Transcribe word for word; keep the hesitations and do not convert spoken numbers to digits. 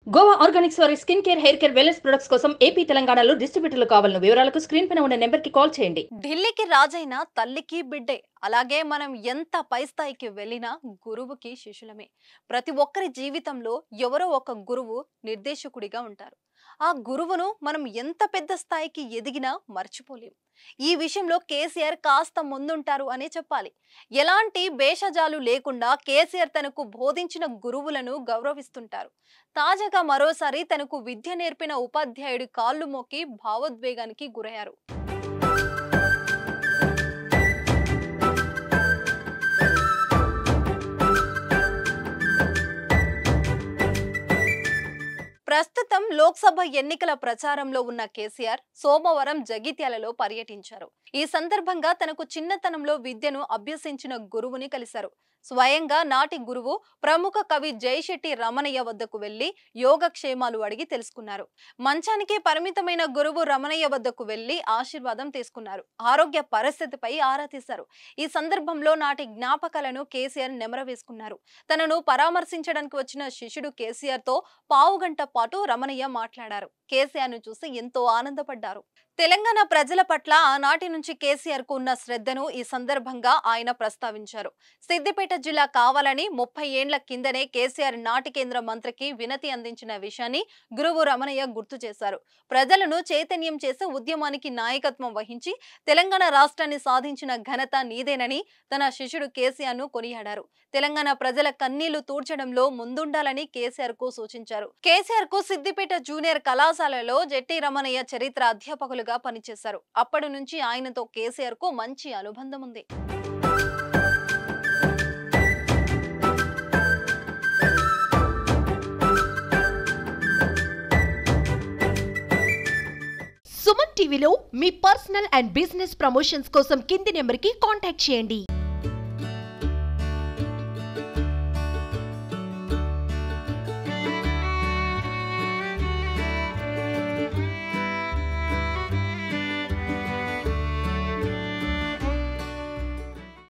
Goa organics వారి skin care, hair care, wellness products కోసం AP, తెలంగాణలో డిస్ట్రిబ్యూటర్లు కావాలను వివరాలకు స్క్రీన్ పైన ఉన్న నెంబర్ కి కాల్ చేయండి. ఢిల్లీకి రాజైన తల్లికి బిడ్డే. అలాగే మనం ఎంత పై స్థాయికి వెళ్ళినా గురువుకి శిష్యులమే. ప్రతి ఒక్కరి జీవితంలో ఎవరో ఒక గురువు నిర్దేశకుడిగా ఉంటారు. ఆ గురువును మనం ఎంత పెద్ద స్థాయికి ఎదిగినా మర్చిపోలేం. ఈ విషయంలో కేసీఆర్ కాస్త ముందుంటారు అనే చెప్పాలి. ఎలాంటి భేషజాలు లేకుండా కేసీఆర్ తనకు బోధించిన గురువులను గౌరవిస్తుంటారు. తాజాగా మరోసారి తనకు విద్య నేర్పిన ఉపాధ్యాయుడి కాళ్ళు మొక్కి భావోద్వేగానికి గురయ్యారు. ప్రస్తుతం లోక్సభ ఎన్నికల ప్రచారంలో ఉన్న కేసీఆర్ సోమవారం జగిత్యాలలో పర్యటించారు. ఈ సందర్భంగా తనకు చిన్నతనంలో విద్యను అభ్యసించిన గురువుని కలిశారు. స్వయంగా నాటి గురువు ప్రముఖ కవి జయశెట్టి రమణయ్య వద్దకు వెళ్లి యోగక్షేమాలు అడిగి తెలుసుకున్నారు. మంచానికి పరిమితమైన గురువు రమణయ్య వద్దకు వెళ్లి ఆశీర్వాదం తీసుకున్నారు. ఆరోగ్య పరిస్థితిపై ఆరా తీశారు. ఈ సందర్భంలో నాటి జ్ఞాపకాలను కేసీఆర్ నెమరవేసుకున్నారు. తనను పరామర్శించడానికి వచ్చిన శిష్యుడు కేసీఆర్ తో పావు గంట పాటు రమణయ్య మాట్లాడారు. కేసీఆర్ ను చూసి ఎంతో ఆనందపడ్డారు. తెలంగాణ ప్రజల పట్ల ఆనాటి నుంచి కేసీఆర్ కు ఉన్న శ్రద్ధను ఈ సందర్భంగా ఆయన ప్రస్తావించారు. సిద్దిపేట జిల్లా కావాలని ముప్పై ఏండ్ల కిందనే కేసీఆర్ నాటి కేంద్ర మంత్రికి వినతి అందించిన విషయాన్ని గురువు రమణయ్య గుర్తు చేశారు. ప్రజలను చైతన్యం చేసే ఉద్యమానికి నాయకత్వం వహించి తెలంగాణ రాష్ట్రాన్ని సాధించిన ఘనత నీదేనని తన శిష్యుడు కేసీఆర్ ను కొనియాడారు. తెలంగాణ ప్రజల కన్నీళ్లు తూర్చడంలో ముందుండాలని కేసీఆర్ కు సూచించారు. కేసీఆర్ కు సిద్దిపేట జూనియర్ కళాశాలలో జెట్టి రమణయ్య చరిత్ర అధ్యాపకులుగా పనిచేశారు. అప్పటి నుంచి ఆయనతో కేసీఆర్ కు మంచి అనుబంధం ఉంది. సుమన్ టీవీలో మీ పర్సనల్ అండ్ బిజినెస్ ప్రమోషన్స్ కోసం కింది నెంబర్ కి కాంటాక్ట్ చేయండి.